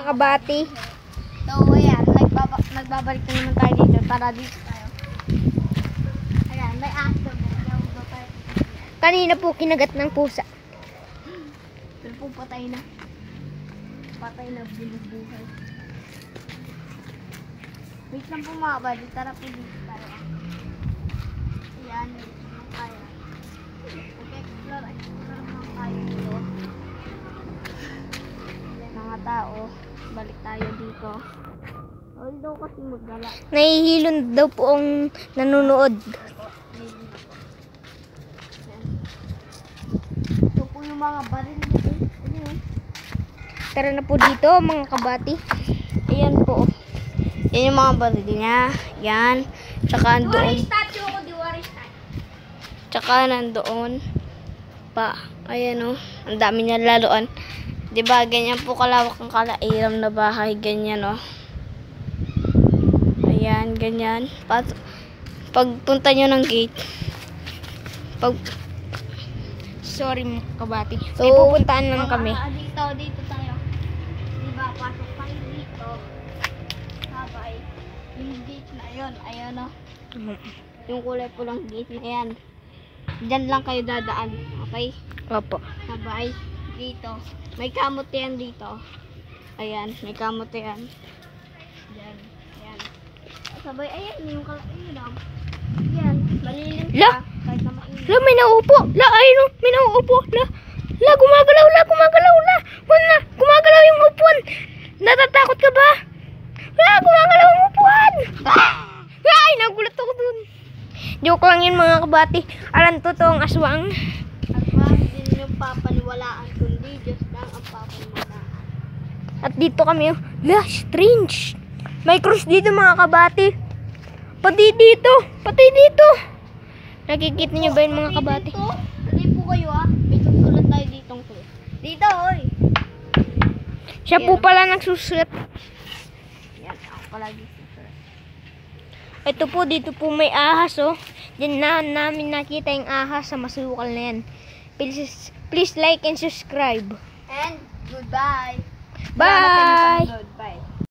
kabati. So, ayan, nagbabalik na naman tayo dito. Tara dito tayo. Ayan, may aso. Kanina po kinagat ng pusa. Pero po patay na. Patay na binubuhay. Wait lang po mga buddy. Tara po dito tayo. Ayan, dito naman tayo. Explore naman tayo dito. Mga tao, balik tayo dito. Although kasi magdala. Nahihilon daw po ang nanonood. Ito po yung mga baril dito. Tara na po dito mga kabati. Ayan po. Yan yung mga baril niya. Yan. Tsaka nandoon. statue ako, diwari statue. Tsaka nandoon. Pa. Ayan o. Ang dami niya laluan. Diba, ganyan po kalawak ang kalairam na bahay. Ganyan o. Ayan, ganyan. Pagpunta nyo ng gate. Sorry mga kabati. So, May pupuntaan lang kami. Dito tayo. Diba, pasok tayo dito. Sabay. Yung gate na yun. Ayan o. Yung kulay pulang gate na yan. Diyan lang kayo dadaan. Okay? Opo. Sabay. Dito. May kamot yan dito. Ayan. May kamot yan. Diyan. Ayan. Sabay. Ayan. Yung kalairam. Ayan. Malilim La! pa. Kahit na mainit. La, may nauupo. La, ayun o. May nauupo. La, gumagalaw. La, gumagalaw. La, wala. Gumagalaw yung upuan. Natatakot ka ba? La, gumagalaw yung upuan. Ay, nagulat ako dun. Joke lang yun mga kabati. Alam totoong aswang. At bakit din yung papaniwalaan kundi Diyos lang ang papaniwalaan. At dito kami. La, strange. May cross dito mga kabati. Pati dito. Pati dito. Nakikita niyo ba yun mga kabati? Dito, hindi po kayo may susulat tayo ditong sulat. Dito, oy. Siya po pala nagsusulat. Yan, ako palagi susulat. Ito po, dito po may ahas oh. Diyan na namin nakita yung ahas sa masukal na yan. Please like and subscribe. And goodbye. Bye! Goodbye.